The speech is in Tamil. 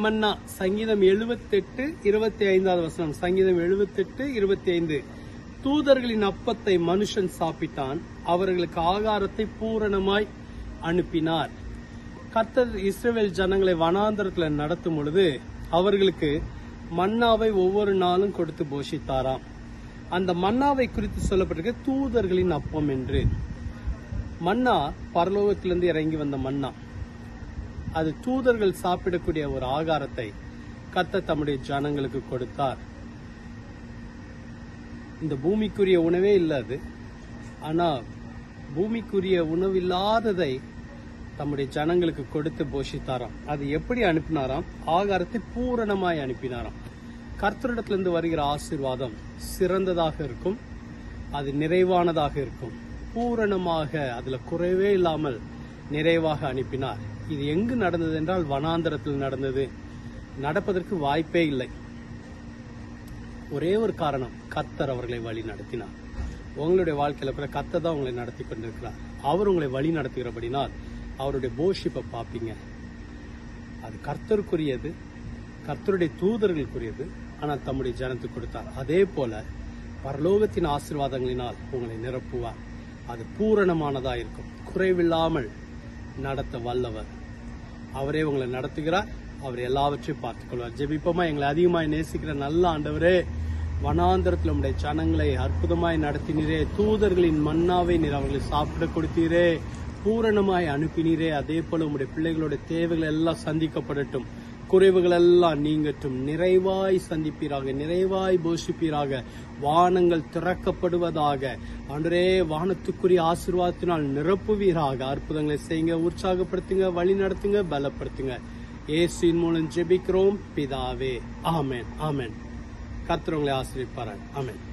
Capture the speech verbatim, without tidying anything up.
மன்னா. சங்கீதம் எழுபத்தி எட்டு இருபத்தி ஐந்தாவது வசனம். சங்கீதம் எழுபத்தி எட்டு இருபத்தி ஐந்து. தூதர்களின் அப்பத்தை மனுஷன் சாப்பிட்டான், அவர்களுக்கு ஆகாரத்தை பூரணமாய் அனுப்பினார். கர்த்தர் இஸ்ரவேல் ஜனங்களை வனாந்தரத்தில் நடத்தும் பொழுது அவர்களுக்கு மன்னாவை ஒவ்வொரு நாளும் கொடுத்து போஷித்தாராம். அந்த மன்னாவை குறித்து சொல்லப்பட்டிருக்க தூதர்களின் அப்பம் என்று. மன்னா பரலோகத்திலிருந்து இறங்கி வந்த மன்னா. அது தூதர்கள் சாப்பிடக்கூடிய ஒரு ஆகாரத்தை கர்த்தர் தம்முடைய ஜனங்களுக்கு கொடுத்தார். இந்த பூமிக்குரிய உணவே இல்லை அது. ஆனா பூமிக்குரிய உணவு இல்லாததை தம்முடைய ஜனங்களுக்கு கொடுத்து போஷித்தாராம். அது எப்படி அனுப்பினாராம்? ஆகாரத்தை பூரணமாய் அனுப்பினாராம். கர்த்தரிடத்திலிருந்து வருகிற ஆசீர்வாதம் சிறந்ததாக இருக்கும், அது நிறைவானதாக இருக்கும், பூரணமாக, அதுல குறைவே இல்லாமல் நிறைவாக அனுப்பினார். இது எங்கு நடந்தது என்றால் வனாந்தரத்தில் நடந்தது. நடப்பதற்கு வாய்ப்பே இல்லை. ஒரே ஒரு காரணம், கர்த்தர் அவர்களை வழி நடத்தினார். உங்களுடைய வாழ்க்கையில கூட கர்த்தர் தான் உங்களை நடத்தி கொண்டிருக்கிறார். அவர் உங்களை வழி நடத்துகிறபடினால் அவருடைய போஷிப்பை பார்ப்பீங்க. அது கர்த்தருக்குரியது, கர்த்தருடைய தூதர்களுக்குரியது. ஆனால் தம்முடைய ஜனத்துக்கு கொடுத்தார். அதே போல பரலோகத்தின் ஆசீர்வாதங்களினால் உங்களை நிரப்புவார். அது பூரணமானதா இருக்கும், குறைவில்லாமல் நடத்த வல்லவர். அவரே உங்களை நடத்துகிறார். அவர் எல்லாவற்றையும் பார்த்துக் கொள்வார். ஜெபிப்போமா? எங்களை அதிகமாய் நேசிக்கிற நல்ல ஆண்டவரே, வனாந்தரத்தில் உடைய ஜனங்களை அற்புதமாய் நடத்தினீரே. தூதர்களின் மன்னாவை நீர் அவர்களை சாப்பிட கொடுத்தீரே, பூரணமாய் அனுப்பினீரே. அதே போல உங்களுடைய பிள்ளைகளுடைய தேவைகள் எல்லாம் சந்திக்கப்படட்டும், குறைவுகள் எல்லாம் நீங்கட்டும், நிறைவாய் சந்திப்பீராக, நிறைவாய் போஷிப்பீராக. வானங்கள் திறக்கப்படுவதாக. ஆண்டவரே, வானத்துக்குரிய ஆசீர்வாதத்தினால் நிரப்புவீராக. அற்புதங்களை செய்யுங்க, உற்சாகப்படுத்துங்க, வழி நடத்துங்க, பலப்படுத்துங்க. இயேசுவின் மூலம் ஜெபிக்கிறோம் பிதாவே. ஆமென், ஆமென். கர்த்தர் உங்களை ஆசீர்வதிப்பாராக. ஆமென்.